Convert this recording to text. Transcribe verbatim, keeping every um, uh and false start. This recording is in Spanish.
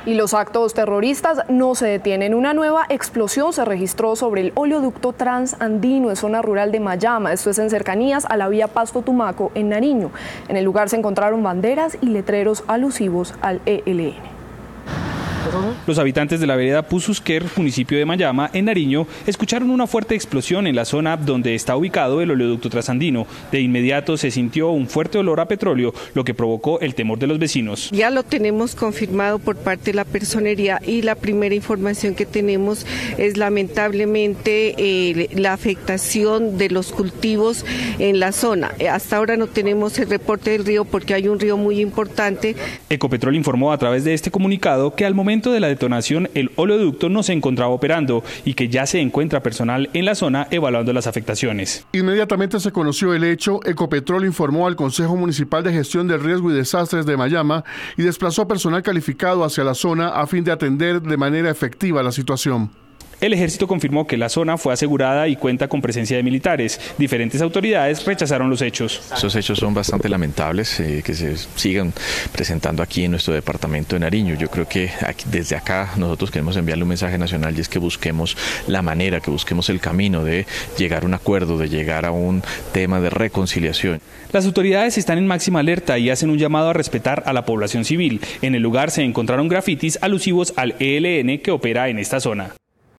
Y los actos terroristas no se detienen. Una nueva explosión se registró sobre el oleoducto transandino en zona rural de Mayama. Esto es en cercanías a la vía Pasto-Tumaco en Nariño. En el lugar se encontraron banderas y letreros alusivos al E L N. Los habitantes de la vereda Puzusquer, municipio de Mayama, en Nariño, escucharon una fuerte explosión en la zona donde está ubicado el oleoducto transandino. De inmediato se sintió un fuerte olor a petróleo, lo que provocó el temor de los vecinos. Ya lo tenemos confirmado por parte de la personería y la primera información que tenemos es lamentablemente eh, la afectación de los cultivos en la zona. Hasta ahora no tenemos el reporte del río porque hay un río muy importante. Ecopetrol informó a través de este comunicado que al momento de la detonación el oleoducto no se encontraba operando y que ya se encuentra personal en la zona evaluando las afectaciones. Inmediatamente se conoció el hecho, Ecopetrol informó al Consejo Municipal de Gestión del Riesgo y Desastres de Mayama y desplazó personal calificado hacia la zona a fin de atender de manera efectiva la situación. El ejército confirmó que la zona fue asegurada y cuenta con presencia de militares. Diferentes autoridades rechazaron los hechos. Esos hechos son bastante lamentables, eh, que se sigan presentando aquí en nuestro departamento de Nariño. Yo creo que aquí, desde acá nosotros queremos enviarle un mensaje nacional y es que busquemos la manera, que busquemos el camino de llegar a un acuerdo, de llegar a un tema de reconciliación. Las autoridades están en máxima alerta y hacen un llamado a respetar a la población civil. En el lugar se encontraron grafitis alusivos al E L N que opera en esta zona.